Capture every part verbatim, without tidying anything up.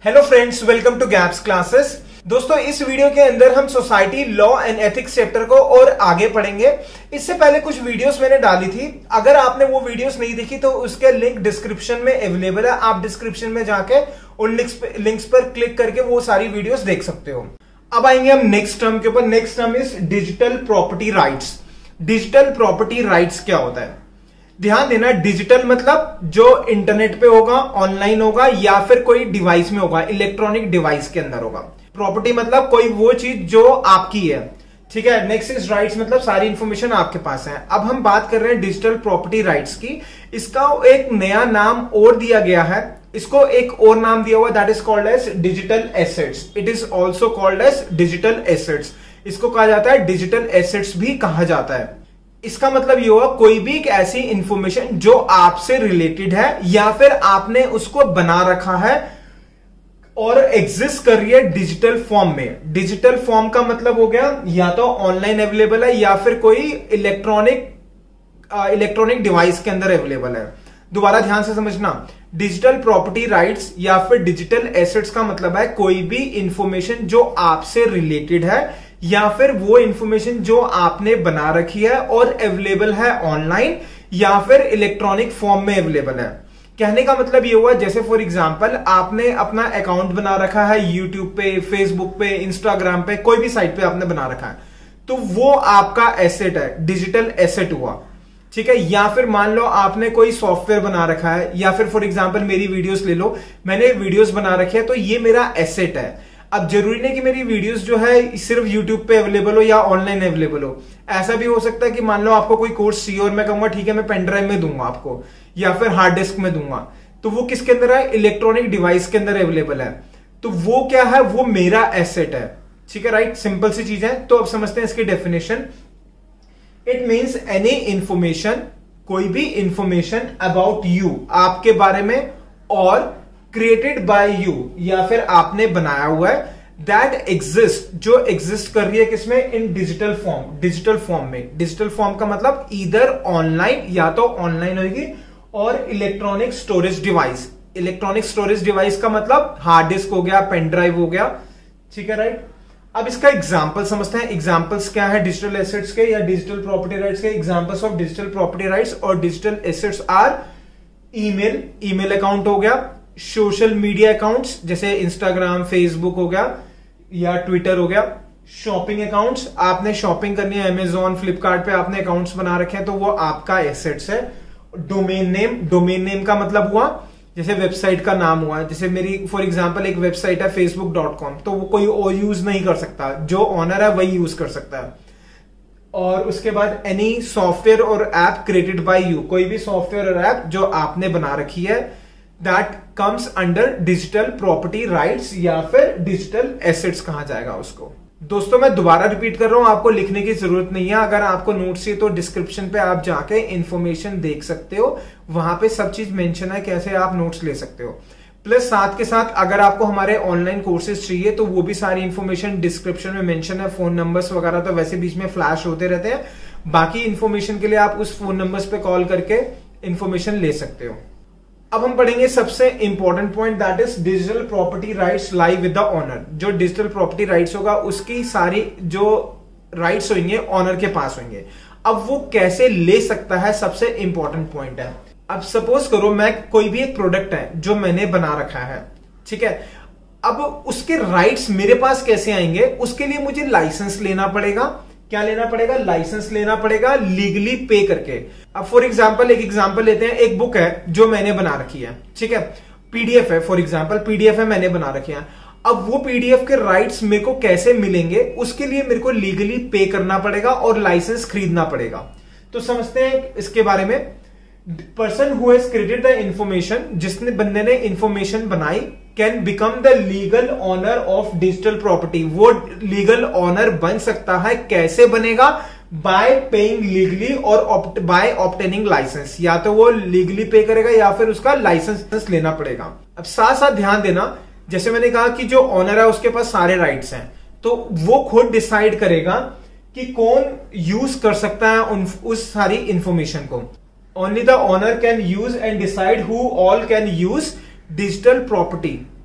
Hello friends, welcome to Gaps Classes. दोस्तों, इस video के अंदर हम society law and ethics chapter को और आगे पढ़ेंगे। इससे पहले कुछ वीडियोस मैंने डाली थी, अगर आपने वो वीडियोस नहीं देखी तो उसके लिंक डिस्क्रिप्शन में अवेलेबल है। आप डिस्क्रिप्शन में जाके उन लिंक्स पर क्लिक करके वो सारी वीडियोस देख सकते हो। अब आएंगे हम नेक्स्ट टर्म के ऊपर। Next term is digital property rights. Digital property rights क्या होता है? ध्यान देना, डिजिटल मतलब जो इंटरनेट पे होगा, ऑनलाइन होगा या फिर कोई डिवाइस में होगा, इलेक्ट्रॉनिक डिवाइस के अंदर होगा। प्रॉपर्टी मतलब कोई वो चीज जो आपकी है, ठीक है। नेक्स्ट इज राइट्स मतलब सारी इंफॉर्मेशन आपके पास है। अब हम बात कर रहे हैं डिजिटल प्रॉपर्टी राइट्स की। इसका एक नया नाम और दिया गया है, इसको एक और नाम दिया हुआ, that is called as digital assets. It is also called as digital assets. इसको कहा जाता है डिजिटल एसेट्स भी कहा जाता है। इसका मतलब ये हुआ कोई भी एक ऐसी इंफॉर्मेशन जो आपसे रिलेटेड है या फिर आपने उसको बना रखा है और एग्जिस्ट कर रही है डिजिटल फॉर्म में। डिजिटल फॉर्म का मतलब हो गया या तो ऑनलाइन अवेलेबल है या फिर कोई इलेक्ट्रॉनिक इलेक्ट्रॉनिक डिवाइस के अंदर अवेलेबल है। दोबारा ध्यान से समझना, डिजिटल प्रॉपर्टी राइट्स या फिर डिजिटल एसेट्स का मतलब है कोई भी इंफॉर्मेशन जो आपसे रिलेटेड है या फिर वो इंफॉर्मेशन जो आपने बना रखी है और अवेलेबल है ऑनलाइन या फिर इलेक्ट्रॉनिक फॉर्म में अवेलेबल है। कहने का मतलब ये हुआ, जैसे फॉर एग्जांपल आपने अपना अकाउंट बना रखा है यूट्यूब पे, फेसबुक पे, इंस्टाग्राम पे, कोई भी साइट पे आपने बना रखा है, तो वो आपका एसेट है, डिजिटल एसेट हुआ, ठीक है। या फिर मान लो आपने कोई सॉफ्टवेयर बना रखा है या फिर फॉर एग्जांपल मेरी वीडियोस ले लो, मैंने वीडियोस बना रखी है तो ये मेरा एसेट है। अब जरूरी नहीं कि मेरी वीडियोस जो है सिर्फ यूट्यूब पे अवेलेबल हो या ऑनलाइन अवेलेबल हो। ऐसा भी हो सकता है कि मान लो आपको कोई कोर्स चाहिए और मैं कहूंगा ठीक है मैं पेन ड्राइव में दूंगा आपको या फिर हार्ड डिस्क में दूंगा, तो वो किसके अंदर है? इलेक्ट्रॉनिक डिवाइस के अंदर अवेलेबल है। तो वो क्या है? वो मेरा एसेट है, ठीक है, राइट। सिंपल सी चीज है। तो अब समझते हैं इसकी definition. It means any information, कोई भी इंफॉर्मेशन अबाउट यू, आपके बारे में, और क्रिएटेड बाय यू या फिर आपने बनाया हुआ है, दैट एग्जिस्ट, जो एग्जिस्ट कर रही है किसमें? In digital form. Digital form में, डिजिटल फॉर्म का मतलब इधर ऑनलाइन, या तो ऑनलाइन होगी, और electronic storage device. Electronic storage device का मतलब हार्ड डिस्क हो गया, पेन ड्राइव हो गया, ठीक है, राइट। अब इसका एग्जांपल समझते हैं। एग्जांपल्स क्या है डिजिटल एसेट्स के या डिजिटल प्रॉपर्टी राइट्स के? Examples of digital property rights और digital assets are email, email account हो गया, सोशल मीडिया अकाउंट्स जैसे इंस्टाग्राम, फेसबुक हो गया या ट्विटर हो गया, शॉपिंग अकाउंट्स, आपने शॉपिंग करनी है अमेजॉन, फ्लिपकार्ट पे आपने अकाउंट्स बना रखे हैं तो वो आपका एसेट्स है। डोमेन नेम, डोमेन नेम का मतलब हुआ जैसे वेबसाइट का नाम हुआ, जैसे मेरी फॉर एग्जांपल एक वेबसाइट है फेसबुक डॉट कॉम, तो वो कोई और यूज नहीं कर सकता, जो ऑनर है वही यूज कर सकता है। और उसके बाद एनी सॉफ्टवेयर और ऐप क्रिएटेड बाय यू, कोई भी सॉफ्टवेयर और ऐप जो आपने बना रखी है, that comes under digital property rights या फिर डिजिटल एसेट्स कहा जाएगा उसको। दोस्तों, मैं दोबारा रिपीट कर रहा हूं, आपको लिखने की जरूरत नहीं है। अगर आपको नोट्स चाहिए तो डिस्क्रिप्शन पे आप जाके इंफॉर्मेशन देख सकते हो, वहां पे सब चीज मेंशन है कैसे आप नोट्स ले सकते हो। प्लस साथ के साथ अगर आपको हमारे ऑनलाइन कोर्सेज चाहिए तो वो भी सारी इंफॉर्मेशन डिस्क्रिप्शन में मेंशन है। फोन नंबर्स वगैरह तो वैसे बीच में फ्लैश होते रहते हैं, बाकी इंफॉर्मेशन के लिए आप उस फोन नंबर्स पे कॉल करके इंफॉर्मेशन ले सकते हो। अब हम पढ़ेंगे सबसे important point, that is digital property rights lie with the owner. जो डिजिटल प्रॉपर्टी राइट्स होगा उसकी सारी जो राइट्स होंगे ऑनर के पास होंगे। अब वो कैसे ले सकता है, सबसे इंपॉर्टेंट पॉइंट है। अब सपोज करो मैं कोई भी एक प्रोडक्ट है जो मैंने बना रखा है, ठीक है। अब उसके राइट्स मेरे पास कैसे आएंगे? उसके लिए मुझे लाइसेंस लेना पड़ेगा। क्या लेना पड़ेगा? लाइसेंस लेना पड़ेगा, लीगली पे करके। अब फॉर एग्जांपल एक एग्जांपल लेते हैं, एक बुक है जो मैंने बना रखी है, ठीक है, पीडीएफ है, फॉर एग्जांपल पीडीएफ है, मैंने बना रखी है। अब वो पीडीएफ के राइट्स मेरे को कैसे मिलेंगे? उसके लिए मेरे को लीगली पे करना पड़ेगा और लाइसेंस खरीदना पड़ेगा। तो समझते हैं इसके बारे में। Person who has created the information, जिसने बंदे ने इंफॉर्मेशन बनाई, can become the legal owner of digital property. वो लीगल ऑनर बन सकता है। कैसे बनेगा? बाय पेइंग लीगली और बाय ऑब्टेनिंग लाइसेंस। या तो वो लीगली पे करेगा या फिर उसका लाइसेंस लेना पड़ेगा। अब साथ साथ ध्यान देना, जैसे मैंने कहा कि जो ऑनर है उसके पास सारे राइट्स हैं, तो वो खुद डिसाइड करेगा कि कौन यूज कर सकता है उन उस सारी इंफॉर्मेशन को। Only the owner can use and decide who all can use digital property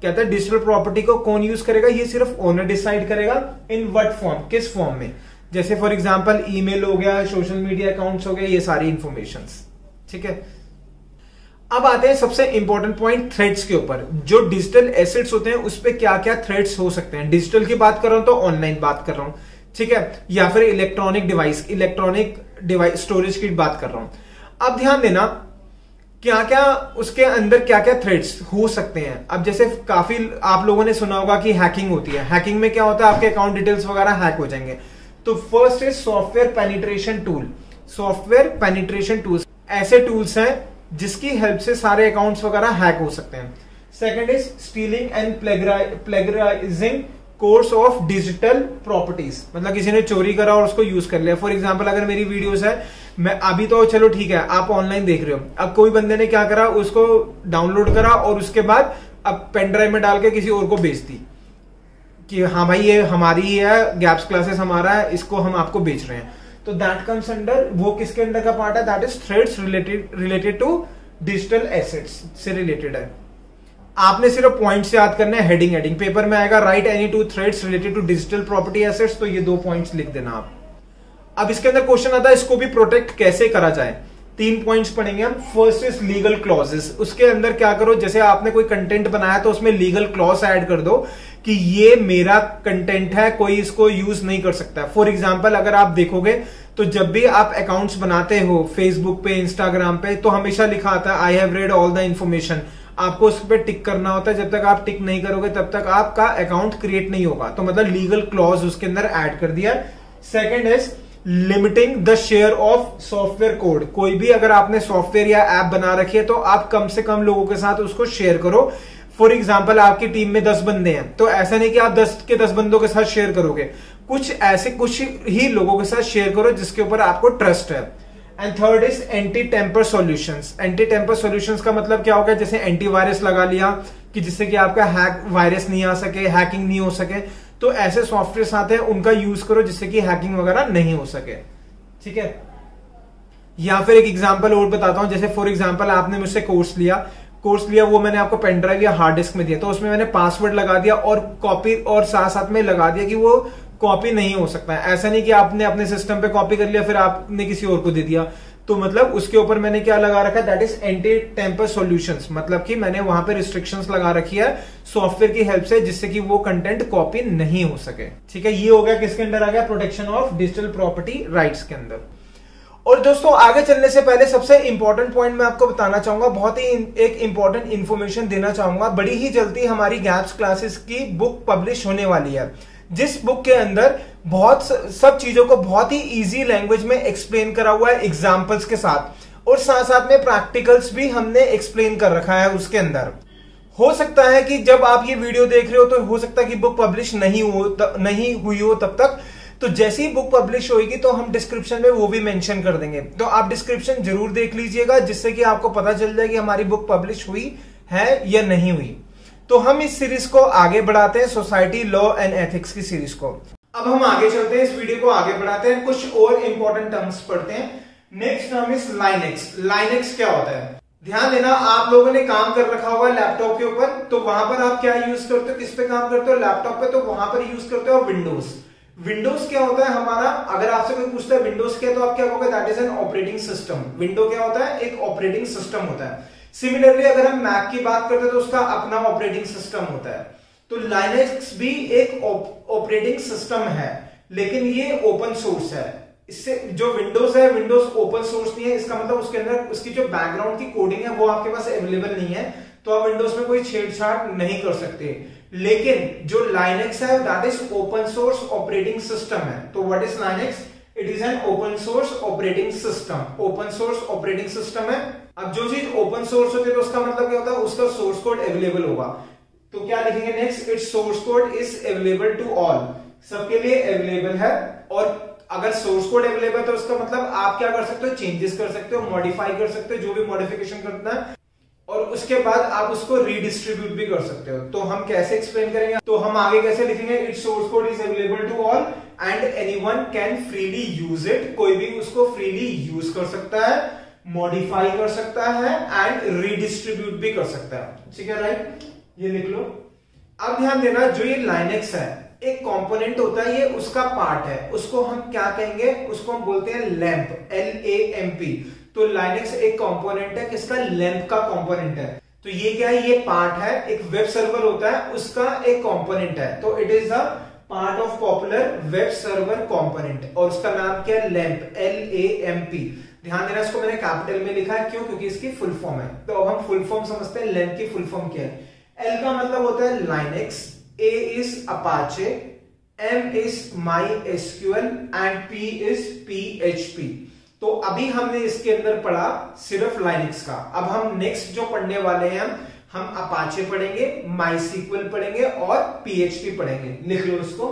कहता है डिजिटल प्रॉपर्टी को कौन यूज करेगा, ये सिर्फ ओनर डिसाइड करेगा। इन व्हाट फॉर्म, किस फॉर्म में, जैसे फॉर एग्जांपल ईमेल हो गया, सोशल मीडिया अकाउंट्स हो गए, ये सारी इंफॉर्मेशंस, ठीक है। अब आते हैं सबसे इंपॉर्टेंट पॉइंट थ्रेड्स के ऊपर। जो डिजिटल एसेट्स होते हैं उस पे क्या क्या थ्रेड्स हो सकते हैं। डिजिटल की बात कर रहा हूं तो ऑनलाइन बात कर रहा हूं, ठीक है, या फिर electronic device, electronic device storage की बात कर रहा हूं। अब ध्यान देना क्या क्या उसके अंदर क्या क्या थ्रेड्स हो सकते हैं। अब जैसे काफी आप लोगों ने सुना होगा कि हैकिंग होती है। हैकिंग में क्या होता है, आपके अकाउंट डिटेल्स वगैरह हैक हो जाएंगे। तो first is software penetration tool. Software penetration tools ऐसे टूल्स हैं जिसकी हेल्प से सारे अकाउंट्स वगैरह हैक हो सकते हैं। Second is stealing and plagiarising course of digital properties, मतलब किसी ने चोरी करा और उसको यूज कर लिया। फॉर एग्जांपल अगर मेरी वीडियोस है, मैं अभी तो चलो ठीक है आप ऑनलाइन देख रहे हो, अब कोई बंदे ने क्या करा, उसको डाउनलोड करा और उसके बाद अब पेन ड्राइव में डाल के किसी और को बेच दी कि हाँ भाई ये हमारी है, गैप्स क्लासेस हमारा है, इसको हम आपको बेच रहे हैं। तो दैट कम्स अंडर, वो किसके अंडर का पार्ट है, that is threads related related to digital assets से रिलेटेड है। आपने सिर्फ पॉइंट्स याद करने हैं, हेडिंग हेडिंग पेपर में आएगा, write any two threads related to digital property assets, तो ये दो पॉइंट्स लिख देना आप। अब इसके अंदर क्वेश्चन आता है इसको भी प्रोटेक्ट कैसे करा जाए। तीन पॉइंट्स पढ़ेंगे हम। First is legal clauses. उसके अंदर क्या करो, जैसे आपने कोई कंटेंट बनाया तो उसमें लीगल क्लॉज ऐड कर दो कि ये मेरा कंटेंट है, कोई इसको यूज नहीं कर सकता। फॉर एग्जांपल अगर आप देखोगे तो जब भी आप अकाउंट्स बनाते हो फेसबुक पे, इंस्टाग्राम पे, तो हमेशा लिखा आता है I have read all the information. आपको उस पर टिक करना होता है, जब तक आप टिक नहीं करोगे तब तक आपका अकाउंट क्रिएट नहीं होगा। तो मतलब लीगल क्लॉज उसके अंदर ऐड कर दिया। Second is limiting the share of software code. कोई भी अगर आपने सॉफ्टवेयर या ऐप बना रखी है तो आप कम से कम लोगों के साथ उसको शेयर करो। फॉर एग्जाम्पल आपकी टीम में दस बंदे हैं, तो ऐसा नहीं कि आप दस के दस बंदों के साथ शेयर करोगे, कुछ ऐसे कुछ ही लोगों के साथ शेयर करो जिसके ऊपर आपको ट्रस्ट है। And third is anti tamper solutions. Anti tamper solutions का मतलब क्या होगा, जैसे एंटीवायरस लगा लिया कि जिससे कि आपका हैक वायरस नहीं आ सके, हैकिंग नहीं हो सके, तो ऐसे सॉफ्टवेयर आते हैं उनका यूज करो जिससे कि हैकिंग वगैरह नहीं हो सके, ठीक है। या फिर एक एग्जांपल और बताता हूं, जैसे फॉर एग्जांपल आपने मुझसे कोर्स लिया कोर्स लिया वो मैंने आपको पेन ड्राइव या हार्ड डिस्क में दिया, तो उसमें मैंने पासवर्ड लगा दिया और कॉपी और साथ साथ में लगा दिया कि वो कॉपी नहीं हो सकता है। ऐसा नहीं कि आपने अपने सिस्टम पे कॉपी कर लिया फिर आपने किसी और को दे दिया, तो मतलब उसके ऊपर मैंने क्या लगा रखा है, that is anti tamper solutions. मतलब कि मैंने वहां पे रिस्ट्रिक्शंस लगा रखी है सॉफ्टवेयर की हेल्प से जिससे कि वो कंटेंट कॉपी नहीं हो सके, ठीक है। ये हो गया किसके अंदर आ गया, protection of digital property rights के अंदर। और दोस्तों आगे चलने से पहले सबसे इंपॉर्टेंट पॉइंट मैं आपको बताना चाहूंगा, बहुत ही एक इंपॉर्टेंट इंफॉर्मेशन देना चाहूंगा। बड़ी ही जल्दी हमारी गैप्स क्लासेस की बुक पब्लिश होने वाली है, जिस बुक के अंदर बहुत सब चीजों को बहुत ही इजी लैंग्वेज में एक्सप्लेन करा हुआ है एग्जाम्पल्स के साथ, और साथ साथ में प्रैक्टिकल्स भी हमने एक्सप्लेन कर रखा है उसके अंदर। हो सकता है कि जब आप ये वीडियो देख रहे हो तो हो सकता है कि बुक पब्लिश नहीं हो नहीं हुई हो तब तक, तो जैसे ही बुक पब्लिश होगी तो हम डिस्क्रिप्शन में वो भी मेंशन कर देंगे, तो आप डिस्क्रिप्शन जरूर देख लीजिएगा जिससे कि आपको पता चल जाए कि हमारी बुक पब्लिश हुई है या नहीं हुई। तो हम इस सीरीज को आगे बढ़ाते हैं, सोसाइटी लॉ एंड एथिक्स की सीरीज को। अब हम आगे चलते हैं, इस वीडियो को आगे बढ़ाते हैं, कुछ और इंपॉर्टेंट टर्म्स पढ़ते हैं। Next term is Linux. Linux क्या होता है, ध्यान देना, आप लोगों ने काम कर रखा होगा लैपटॉप के ऊपर, तो वहां पर आप क्या यूज करते हो, किस पे काम करते हो, लैपटॉप पे, तो वहां पर यूज करते हो विंडोज। विंडोज क्या होता है हमारा, अगर आपसे कोई पूछता है विंडोज क्या, तो आप क्या कहोगे, that is an operating system. Window क्या होता है, एक ऑपरेटिंग सिस्टम होता है। सिमिलरली अगर हम मैक की बात करते हैं तो उसका अपना ऑपरेटिंग सिस्टम होता है। तो लाइनेक्स भी एक ऑपरेटिंग सिस्टम है, लेकिन ये ओपन सोर्स है। इससे जो विंडोज है, विंडोज ओपन सोर्स नहीं है, इसका मतलब उसके अंदर उसकी जो बैकग्राउंड की कोडिंग है वो आपके पास अवेलेबल नहीं है, तो आप विंडोज में कोई छेड़छाड़ नहीं कर सकते। लेकिन जो लाइनेक्स है that is open source operating system है। तो what is Linux, it is an open source operating system. Open source operating system है। अब जो चीज ओपन सोर्स होती है तो उसका मतलब क्या होता है, उसका सोर्स कोड अवेलेबल होगा। तो क्या लिखेंगे next, it's source code is available to all, सबके लिए अवेलेबल है। और अगर सोर्स कोड अवेलेबल है तो उसका मतलब आप क्या कर सकते हो, चेंजेस कर सकते हो, मॉडिफाई कर सकते हो, जो भी मॉडिफिकेशन करना है, और उसके बाद आप उसको रीडिस्ट्रीब्यूट भी कर सकते हो। तो हम कैसे एक्सप्लेन करेंगे, तो हम आगे कैसे लिखेंगे, it's source code is available to all and anyone can freely use it. कोई भी उसको फ्रीली यूज कर सकता है, मॉडिफाई कर सकता है एंड रीडिस्ट्रीब्यूट भी कर सकता है, ठीक है, राइट। ये लिख लो, अब ध्यान देना, जो ये लाइनेक्स है एक कंपोनेंट होता है, ये उसका पार्ट है, उसको हम क्या कहेंगे, उसको हम बोलते हैं LAMP, L A M P. तो लाइनेक्स एक कंपोनेंट है, किसका, लैंप का कंपोनेंट है। तो ये क्या है, ये पार्ट है, एक वेब सर्वर होता है उसका एक कंपोनेंट है, तो it is a part of popular web server component, और उसका नाम क्या है, LAMP, L A M P. ध्यान देना, इसको मैंने कैपिटल में लिखा है, क्यों, क्योंकि इसकी फुल फॉर्म है। तो अब हम फुल फॉर्म समझते हैं, लैंप की फुल फॉर्म क्या है। एल का मतलब होता है Linux, A is Apache, M is MySQL and P is P H P. तो अभी हमने इसके अंदर पढ़ा सिर्फ लाइनेक्स का। अब हम नेक्स्ट जो पढ़ने वाले हैं, हम हम अपाचे पढ़ेंगे, माईसीक्वल पढ़ेंगे और पीएचपी पढ़ेंगे। लिख लो इसको।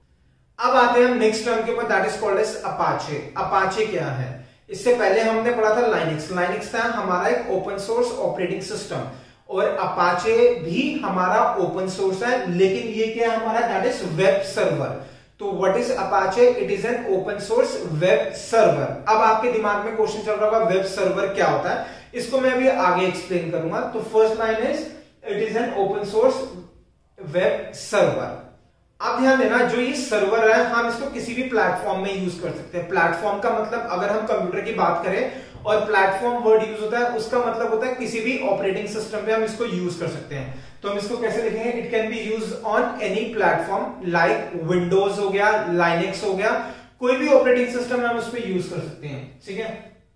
अब आते हैं हम नेक्स्ट टर्म के ऊपर, that is called as Apache. Apache क्या है, इससे पहले हमने पढ़ा था लाइनेक्स। लाइनेक्स था हमारा एक ओपन सोर्स ऑपरेटिंग सिस्टम, और अपाचे भी हमारा ओपन सोर्स है, लेकिन ये क्या है हमारा, दैट इज वेब सर्वर। तो what is Apache, it is an open source web server. अब आपके दिमाग में क्वेश्चन चल रहा होगा वेब सर्वर क्या होता है, इसको मैं अभी आगे एक्सप्लेन करूंगा। तो first line is it is an open source web server. अब ध्यान देना, जो ये सर्वर है हम इसको किसी भी प्लेटफॉर्म में यूज कर सकते हैं। प्लेटफॉर्म का मतलब, अगर हम कंप्यूटर की बात करें और प्लेटफॉर्म वर्ड यूज होता है, उसका मतलब होता है किसी भी ऑपरेटिंग सिस्टम पे हम इसको यूज कर सकते हैं। तो हम इसको कैसे लिखेंगे, it can be use on any platform, like Windows हो गया, लाइनेक्स हो गया, कोई भी ऑपरेटिंग सिस्टम हम उस पर यूज कर सकते हैं। ठीक है,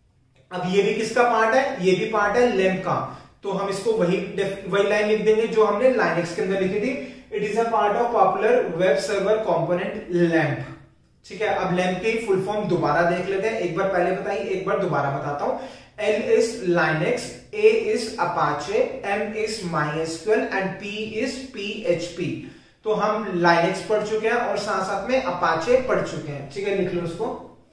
अब ये भी किसका पार्ट है, ये भी पार्ट है लैंप का। तो हम इसको वही वही लाइन लिख देंगे जो हमने लाइनेक्स के अंदर लिखी थी, it is a part of popular web server component LAMP. ठीक है, अब लैंप की फुल फॉर्म दोबारा देख लेते हैं, एक बार पहले बताई, एक बार दोबारा बताता हूं। L is Linux, A is Apache, M is MySQL and P is P H P। तो हम Linux पढ़ चुके हैं और साथ साथ में Apache पढ़ चुके हैं। ठीक है, लिख लो उसको।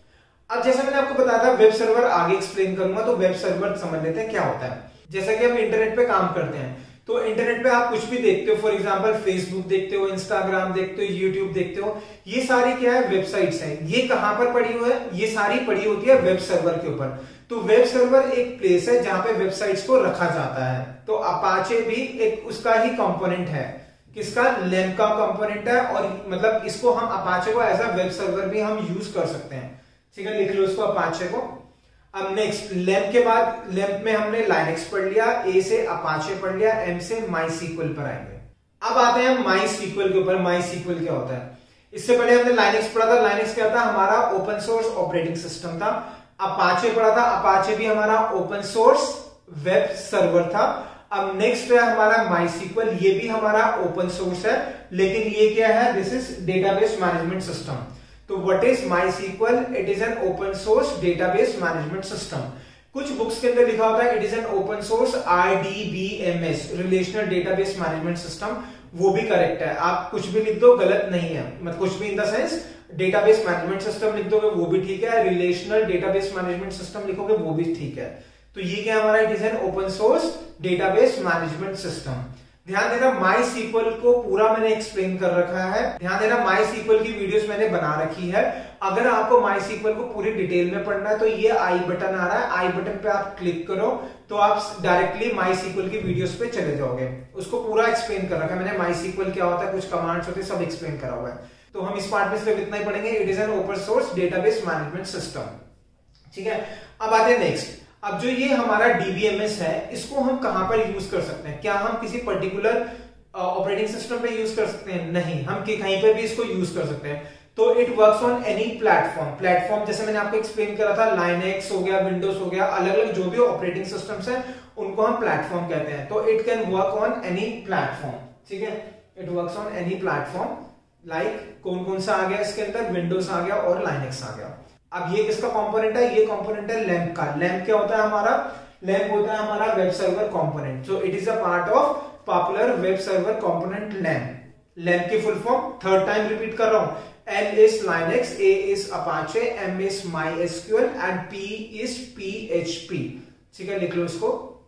अब जैसा मैंने आपको बताया था वेब सर्वर आगे एक्सप्लेन करूंगा, तो वेब सर्वर समझ लेते हैं क्या होता है। जैसा कि हम इंटरनेट पे काम करते हैं, तो इंटरनेट पे आप कुछ भी देखते हो, फॉर एग्जांपल फेसबुक देखते हो, इंस्टाग्राम देखते हो, यूट्यूब देखते हो, ये सारी क्या है, वेबसाइट्स हैं। ये कहां पर पड़ी हुई है, ये सारी पड़ी होती है वेब सर्वर के ऊपर। तो वेब सर्वर एक प्लेस है जहां पे वेबसाइट्स को रखा जाता है। तो अपाचे भी एक उसका ही कंपोनेंट है, किसका, लैंप का कंपोनेंट है, और मतलब इसको हम अपाचे को एज अ वेब सर्वर भी हम यूज कर सकते हैं। ठीक है, लिख लो इसको अपाचे को। अब नेक्स्ट लैंप के बाद, लैंप में हमने लाइनेक्स पढ़ लिया, ए से अपाचे पढ़ लिया, एम से माईसीक्वल पर आएंगे। अब आते हैं माईसीक्वल के ऊपर। माईसीक्वल क्या होता है, इससे पहले हमने लाइनेक्स पढ़ा था। लाइनेक्स क्या था, हमारा ओपन सोर्स ऑपरेटिंग सिस्टम था। अपाचे पढ़ा था, अपाचे भी हमारा ओपन सोर्स वेब सर्वर था। अब नेक्स्ट है हमारा माईसीक्वल, ये भी हमारा ओपन सोर्स है, लेकिन ये क्या है, this is database management system. तो what is MySQL, it is an open source database management system. कुछ बुक्स के अंदर लिखा होता है it is an open source RDBMS, relational database management system, वो भी करेक्ट है। आप कुछ भी लिख दो गलत नहीं है, मतलब कुछ भी in the sense database management system लिख दोगे वो भी ठीक है, रिलेशनल डेटाबेस मैनेजमेंट सिस्टम लिखोगे वो भी ठीक है। तो ये क्या हमारा, it is an open source database management system. ध्यान देना, MySQL को पूरा मैंने एक्सप्लेन कर रखा है। ध्यान देना, MySQL की वीडियोस मैंने बना रखी है। अगर आपको MySQL को पूरी डिटेल में पढ़ना है तो ये आई बटन आ रहा है, आई बटन पे आप क्लिक करो तो आप डायरेक्टली MySQL की वीडियोस पे चले जाओगे। उसको पूरा एक्सप्लेन कर रखा है मैंने, MySQL क्या होता है, कुछ कमांड्स होते हैं, सब एक्सप्लेन करा हुआ है। तो हम इस पार्ट में सिर्फ इतना ही पढ़ेंगे, it is an open source database management system. ठीक है, अब आते हैं नेक्स्ट। अब जो ये हमारा डीबीएमएस है, इसको हम कहां पर यूज कर सकते हैं, क्या हम किसी पर्टिकुलर ऑपरेटिंग सिस्टम पे यूज कर सकते हैं, नहीं, हम कहीं पर भी इसको यूज कर सकते हैं। तो it works on any platform. Platform जैसे मैंने आपको एक्सप्लेन करा था, लाइनेक्स हो गया, विंडोज हो गया, अलग अलग जो भी ऑपरेटिंग सिस्टम्स हैं उनको हम प्लेटफॉर्म कहते हैं। तो it can work on any platform. ठीक है, it works on any platform, like कौन कौन सा आ गया इसके अंदर, विंडोज आ गया और लाइनेक्स आ गया। अब ये किसका कंपोनेंट है, ये कंपोनेंट है लैंप का। लैंप क्या होता है हमारा, लैंप होता है हमारा web server component. So it is a part of popular web server component LAMP. LAMP की full form third time repeat कर रहा हूं, L is Linux, A is Apache, M is MySQL and P is P H P। ठीक है, लिख लो इसको।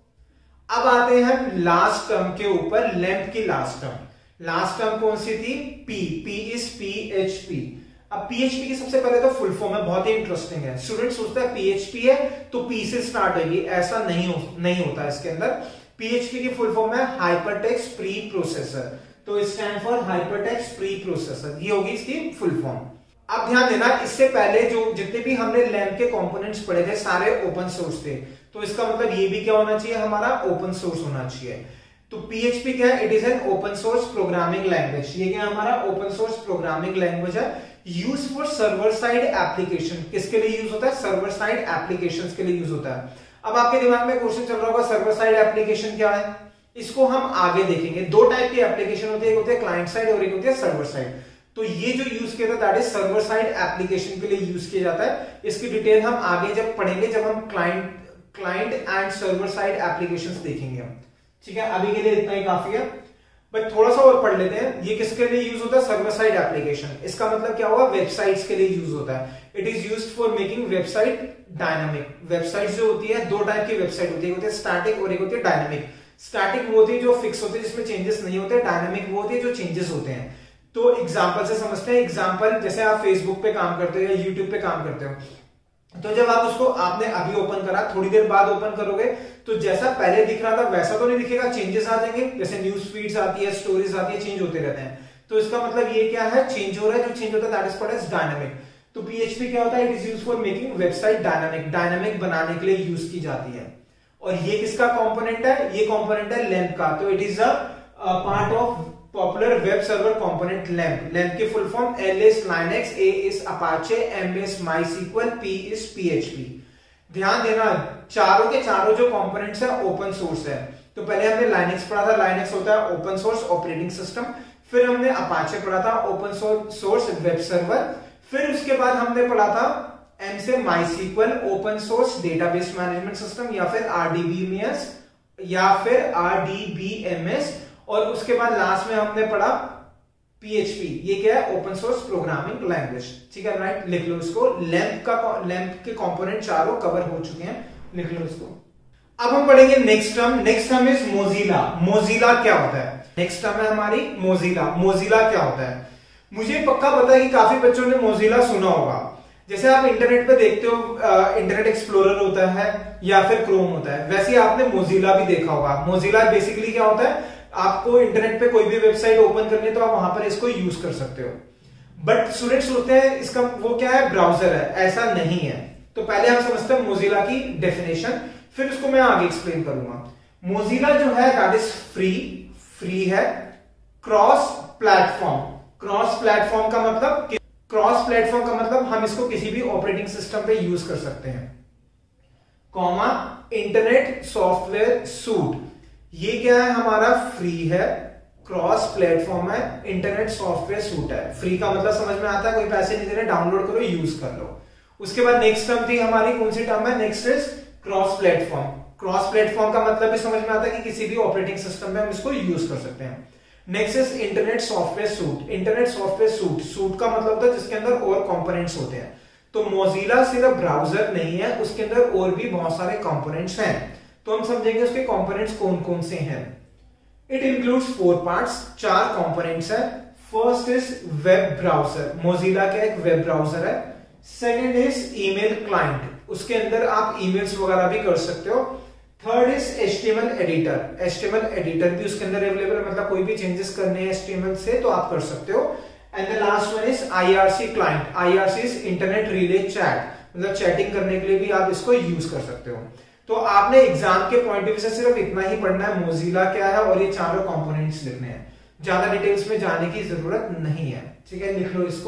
अब आते हैं लास्ट टर्म के ऊपर, लैंप की लास्ट टर्म। लास्ट टर्म कौन सी थी, P, P is P H P। अब P H P की सबसे पहले तो फुल फॉर्म है, बहुत ही इंटरेस्टिंग है। स्टूडेंट सोचता है P H P है तो P से स्टार्ट होगी, ऐसा नहीं हो, नहीं होता इसके अंदर। P H P की फुल फॉर्म है हाइपरटेक्स्ट प्री प्रोसेसर। तो stand for hypertext preprocessor, ये होगी इसकी फुल फॉर्म। अब ध्यान देना, इससे पहले जो जितने भी हमने लैम्प के कंपोनेंट्स पढ़े थे सारे ओपन सोर्स थे, तो इसका मतलब ये भी क्या होना चाहिए, हमारा ओपन सोर्स होना चाहिए। तो पीएचपी क्या है, it is an open source programming language. ये क्या हमारा ओपन सोर्स प्रोग्रामिंग लैंग्वेज है, use for server side application. किसके लिए यूज होता है, सर्वर साइड एप्लीकेशंस के लिए यूज होता है। अब आपके दिमाग में क्वेश्चन चल रहा होगा सर्वर साइड एप्लीकेशन क्या है, इसको हम आगे देखेंगे। दो टाइप की एप्लीकेशन होती है, एक होती है क्लाइंट साइड और एक होती है सर्वर साइड। तो ये जो यूज किया था that is server side application के लिए यूज किया जाता है। इसकी डिटेल हम आगे जब पढ़ेंगे, जब हम client client and server side applications देखेंगे हम, ठीक है। अभी के लिए इतना ही काफी है, बट थोड़ा सा और पढ़ लेते हैं। ये किसके लिए यूज होता है, सर्वर साइड एप्लीकेशन। इसका मतलब क्या होगा, वेबसाइट्स के लिए यूज होता है। It is used for making website dynamic. Website जो होती है, दो टाइप की वेबसाइट होती है, एक होती है स्टैटिक और एक होती है डायनामिक। स्टैटिक वो होती है जो फिक्स होती है, जिसमें चेंजेस नहीं होते। डायनामिक वो होती है जो चेंजेस होते हैं। तो एग्जाम्पल से समझते हैं। एग्जाम्पल जैसे आप फेसबुक पे काम करते हो या यूट्यूब पे काम करते हो, तो जब आप उसको आपने अभी ओपन करा, थोड़ी देर बाद ओपन करोगे तो जैसा पहले दिख रहा था वैसा तो नहीं दिखेगा, चेंजेस आ जाएंगे। जैसे न्यूज फीड्स आती है, स्टोरीज आती है, चेंज होते रहते हैं। तो इसका मतलब ये क्या है, चेंज हो रहा है। जो चेंज होता है that is called as dynamic. तो पीएचपी क्या होता है, it is used for making website dynamic. Dynamic बनाने के लिए यूज की जाती है। और ये किसका कंपोनेंट है, ये कंपोनेंट है लैम्प का। तो it is a part of popular web server component LAMP. LAMP की full form L is Linux, A is Apache, M is MySQL, P is PHP. ध्यान देना, चारों के चारों जो कंपोनेंट्स है ओपन सोर्स है। तो पहले हमने लाइनेक्स पढ़ा था, लाइनेक्स होता है ओपन सोर्स ऑपरेटिंग सिस्टम। फिर हमने अपाचे पढ़ा था, ओपन सोर्स वेब सर्वर। फिर उसके बाद हमने पढ़ा था एम से MySQL, open source database management system, या फिर आरडीबीएमएस या फिर आरडीबीएमएस। और उसके बाद लास्ट में हमने पढ़ा पीएचपी। ये क्या है, ओपन सोर्स प्रोग्रामिंग लैंग्वेज, ठीक है, राइट। लिख लो इसको। लैम्प का लैम्प के कंपोनेंट चारों कवर हो चुके हैं, लिख लो इसको। अब हम पढ़ेंगे next term. Next term is Mozilla. Mozilla क्या होता है, नेक्स्ट टर्म है हमारी मोजिला। मोजिला क्या होता है, मुझे पक्का पता है कि काफी बच्चों ने मोजिला सुना होगा। जैसे आप इंटरनेट पे देखते हो, इंटरनेट एक्सप्लोरर होता है या फिर क्रोम होता है, वैसे ही आपने मोजिला भी देखा होगा। मोजिला बेसिकली क्या होता है, आपको इंटरनेट पे कोई भी वेबसाइट ओपन करनी है तो आप वहां पर इसको यूज कर सकते हो। बट स्टूडेंट्स सोचते हैं इसका वो क्या है, ब्राउजर है। ऐसा नहीं है। तो पहले हम समझते हैं मोजिला की डेफिनेशन, फिर उसको मैं आगे एक्सप्लेन करूंगा। मोजिला जो है दैट इज फ्री, फ्री है। क्रॉस प्लेटफॉर्म, क्रॉस प्लेटफॉर्म का मतलब, क्रॉस प्लेटफॉर्म का मतलब हम इसको किसी भी ऑपरेटिंग सिस्टम पे यूज कर सकते हैं। कॉमा इंटरनेट सॉफ्टवेयर सूट, ये क्या है हमारा, फ्री है, क्रॉस प्लेटफॉर्म है, इंटरनेट सॉफ्टवेयर सूट है। फ्री का मतलब समझ में आता है, कोई पैसे नहीं दे रहे, डाउनलोड करो, यूज कर लो। उसके बाद नेक्स्ट टर्म थी हमारी, कौन सी टर्म है, next is cross platform. Cross platform का मतलब भी समझ में आता है कि किसी भी ऑपरेटिंग सिस्टम में हम इसको यूज कर सकते हैं। Next is internet software suite. Internet software suite, suite का मतलब होता है जिसके अंदर और कंपोनेंट्स होते हैं। तो मोजिला सिर्फ ब्राउजर नहीं है, उसके अंदर और भी बहुत सारे कंपोनेंट्स हैं। तो हम समझेंगे उसके कंपोनेंट्स कौन कौन से हैं। इट इंक्लूड्स फोर पार्ट्स, चार कंपोनेंट्स है। First is web browser. Mozilla का एक वेब ब्राउजर है। सेकंड इज ईमेल क्लाइंट, उसके अंदर आप ईमेल्स वगैरह भी कर सकते हो। Third is HTML editor. HTML editor भी उसके अंदर अवेलेबल है, मतलब कोई भी चेंजेस करने हैं एचटीएमएल से तो आप कर सकते हो। And the last one is IRC client. IRC is internet relay chat, मतलब चैटिंग करने के लिए भी आप इसको यूज कर सकते हो। तो आपने एग्जाम के पॉइंट ऑफ व्यू से सिर्फ इतना ही पढ़ना है, मोजिला क्या है और ये चारों कंपोनेंट्स लिखने हैं। ज्यादा डिटेल्स में जाने की जरूरत नहीं है, ठीक है, लिख लो इसको।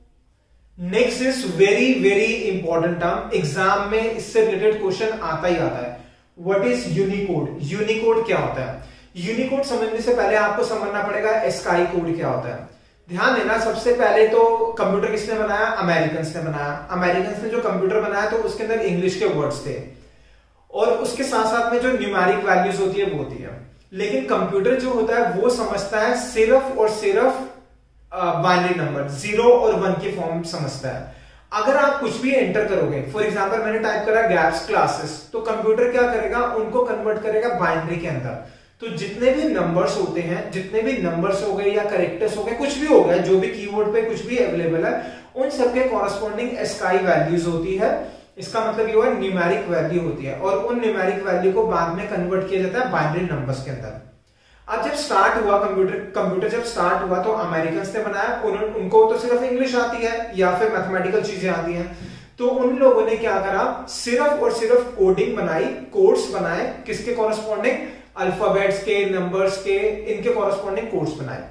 Next is very very important term, exam में इससे रिलेटेड क्वेश्चन आता ही आता है। What is Unicode. यूनिकोड क्या होता है, यूनिकोड समझने से पहले आपको समझना पड़ेगा स्काई कोड क्या होता है। ध्यान देना, सबसे पहले तो कंप्यूटर किसने बनाया, अमेरिकन ने बनाया। अमेरिकन ने जो कंप्यूटर बनाया तो उसके अंदर इंग्लिश के वर्ड्स थे और उसके साथ साथ में जो न्यूमेरिक वैल्यूज होती है वो होती है। लेकिन कंप्यूटर जो होता है वो समझता है सिर्फ और सिर्फ बाइनरी नंबर, जीरो और वन की फॉर्म समझता है। अगर आप कुछ भी एंटर करोगे, फॉर एग्जांपल मैंने टाइप करा गैप्स क्लासेस, तो कंप्यूटर क्या करेगा, उनको कन्वर्ट करेगा बाइनरी के अंदर। तो जितने भी नंबर्स होते हैं, जितने भी नंबर्स हो गए या कैरेक्टर्स हो गए, कुछ भी हो गया, जो भी कीबोर्ड पे कुछ भी अवेलेबल है, उन सबके कॉरेस्पॉन्डिंग स्काई वैल्यूज होती है। इसका मतलब ये हुआ न्यूमेरिक वैल्यू होती है और उन न्यूमेरिक वैल्यू को बाद में कन्वर्ट किया जाता है बाइनरी नंबर्स के अंदर। अब जब स्टार्ट हुआ कंप्यूटर कंप्यूटर जब स्टार्ट हुआ तो अमेरिकन ने बनाया, उन, उनको तो सिर्फ इंग्लिश आती है या फिर मैथमेटिकल चीजें आती हैं, तो उन लोगों ने क्या करा, सिर्फ और सिर्फ कोडिंग बनाई, कोड्स बनाए, किसके कॉरेस्पॉन्डिंग, अल्फाबेट्स के, नंबर्स के, इनके कॉरेस्पॉन्डिंग कोड्स बनाए।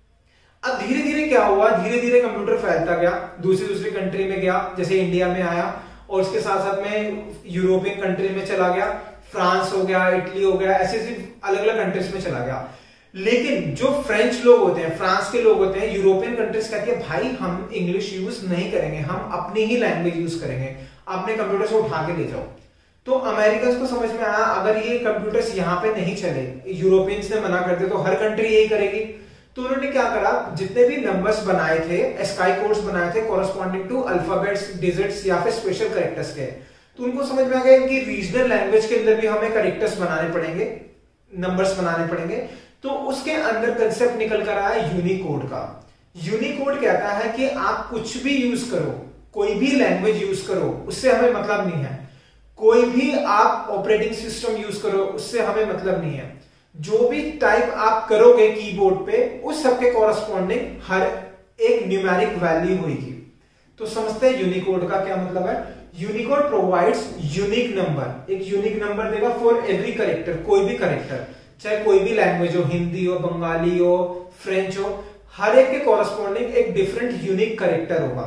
अब धीरे धीरे क्या हुआ, धीरे धीरे कंप्यूटर फैलता गया, दूसरी दूसरी कंट्री में गया, जैसे इंडिया में आया और उसके साथ साथ में यूरोपियन कंट्री में चला गया, फ्रांस हो गया, इटली हो गया, ऐसे ऐसे अलग अलग कंट्रीज में चला गया। लेकिन जो फ्रेंच लोग होते हैं, फ्रांस के लोग होते हैं, यूरोपियन कंट्रीज कहती है भाई हम इंग्लिश यूज नहीं करेंगे, हम अपनी ही लैंग्वेज यूज करेंगे, अपने कंप्यूटर से उठा के ले जाओ। तो अमेरिकन को समझ में आया अगर ये कंप्यूटर्स यहाँ पे नहीं चले, यूरोपियंस ने मना कर दिया तो हर कंट्री यही करेगी। तो उन्होंने क्या करा, जितने भी नंबर्स बनाए थे, स्काई कोड्स बनाए थे कॉरेस्पॉन्डिंग टू अल्फाबेट्स, डिजिट्स या फिर स्पेशल कैरेक्टर्स के, तो उनको समझ में आ गया इनकी रीजनल लैंग्वेज के अंदर भी हमें कैरेक्टर्स बनाने पड़ेंगे, नंबर्स बनाने पड़ेंगे। तो उसके अंदर कंसेप्ट निकल कर आया यूनिकोड का। यूनिकोड कहता है कि आप कुछ भी यूज करो, कोई भी लैंग्वेज यूज करो, उससे हमें मतलब नहीं है, कोई भी आप ऑपरेटिंग सिस्टम यूज करो, उससे हमें मतलब नहीं है, जो भी टाइप आप करोगे कीबोर्ड पे उस सबके कॉरेस्पॉन्डिंग हर एक न्यूमेरिक वैल्यू होगी। तो समझते हैं यूनिकोड का क्या मतलब है। यूनिकोड प्रोवाइड्स यूनिक नंबर, एक यूनिक नंबर देगा फॉर एवरी करेक्टर, कोई भी करेक्टर, चाहे कोई भी लैंग्वेज हो, हिंदी हो, बंगाली हो, फ्रेंच हो, हर एक के कॉरेस्पॉन्डिंग एक डिफरेंट यूनिक करेक्टर होगा।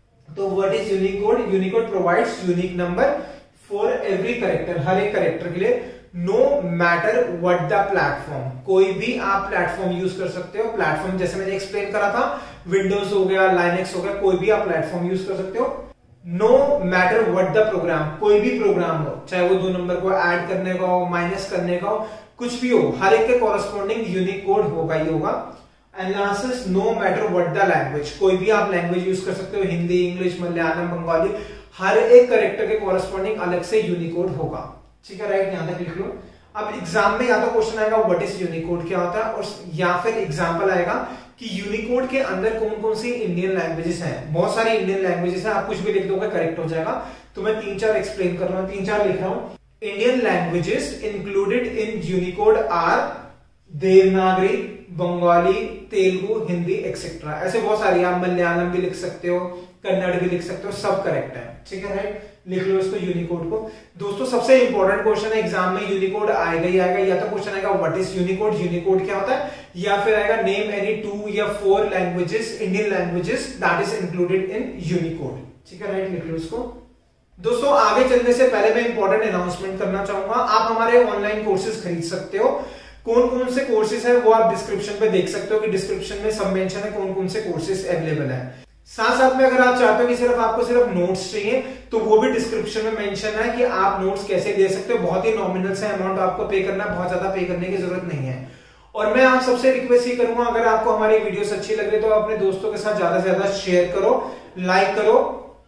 तो what is Unicode? Unicode provides unique number for every character, हर एक करेक्टर के लिए, no matter what the platform, कोई भी आप प्लेटफॉर्म यूज कर सकते हो। प्लेटफॉर्म जैसे मैंने एक्सप्लेन करा था, विंडोज हो गया, लाइनेक्स हो गया, कोई भी आप प्लेटफॉर्म यूज कर सकते हो। No matter what the program, कोई भी प्रोग्राम हो, चाहे वो दो नंबर को ऐड करने का हो, माइनस करने का हो, कुछ भी हो, हर एक के कॉरेस्पॉन्डिंग यूनिक कोड होगा ही होगा। Analysis no matter what the language, कोई भी आप लैंग्वेज यूज कर सकते हो, हिंदी, इंग्लिश, मलयालम, बंगाली, हर एक करेक्टर के कॉरेस्पॉन्डिंग अलग से यूनिकोड होगा। ठीक है, राइट, यहां तक लिख लो। अब एग्जाम में या तो क्वेश्चन आएगा व्हाट इज यूनिकोड क्या होता है, और या फिर एग्जांपल आएगा कि यूनिकोड के अंदर कौन कौन सी इंडियन लैंग्वेजेस हैं। बहुत सारी इंडियन लैंग्वेजेस हैं, आप कुछ भी लिख दोगे करेक्ट हो जाएगा। तो मैं तीन चार एक्सप्लेन कर रहा हूं, तीन चार लिख रहा हूं। Indian languages included in Unicode are Devanagari, Bengali, Telugu, Hindi etcetera. ऐसे बहुत सारी, आप मलयालम भी लिख सकते हो, कन्नड़ भी लिख सकते हो, सब करेक्ट है। ठीक है, राइट, लिख लो इसको यूनिकोड को। दोस्तों सबसे इंपॉर्टेंट क्वेश्चन है एग्जाम में, यूनिकोड आएगा ही आएगा। या तो क्वेश्चन आएगा व्हाट इज यूनिकोड, यूनिकोड क्या होता है, या फिर आएगा नेम एनी टू या four languages, Indian languages that is included in Unicode. ठीक है, राइट, लिख लो इसको। दोस्तों आगे चलने से पहले मैं इंपॉर्टेंट अनाउंसमेंट करना चाहूंगा। आप हमारे ऑनलाइन कोर्सेज खरीद सकते हो। कौन कौन से कोर्सेज है वो आप डिस्क्रिप्शन पे देख सकते हो, कि डिस्क्रिप्शन में सब मेंशन है कौन कौन से कोर्सेज अवेलेबल है। साथ साथ में अगर आप चाहते हो कि सिर्फ आपको सिर्फ नोट्स चाहिए, तो वो भी डिस्क्रिप्शन में मेंशन है कि आप नोट्स कैसे दे सकते हो। बहुत ही नॉमिनल से अमाउंट आपको पे करना, बहुत ज्यादा पे करने की जरूरत नहीं है। और मैं आप सबसे रिक्वेस्ट ही करूंगा, अगर आपको हमारी वीडियोस अच्छी लग रही तो अपने दोस्तों के साथ ज्यादा से ज्यादा शेयर करो, लाइक करो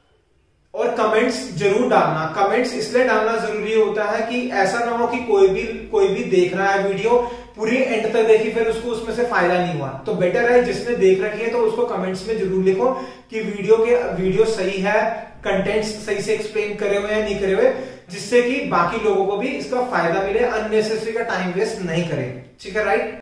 और कमेंट्स जरूर डालना। कमेंट्स इसलिए डालना जरूरी होता है कि ऐसा ना हो कि कोई भी कोई भी देख रहा है वीडियो, पूरी एंड तक देखी, फिर उसको उसमें से फायदा नहीं हुआ। तो बेटर है जिसने देख रखी है तो उसको कमेंट्स में जरूर लिखो कि वीडियो के वीडियो सही है, कंटेंट्स सही से एक्सप्लेन करे हुए या नहीं करे हुए, जिससे कि बाकी लोगों को भी इसका फायदा मिले, अननेसेसरी का टाइम वेस्ट नहीं करे। ठीक है, राइट।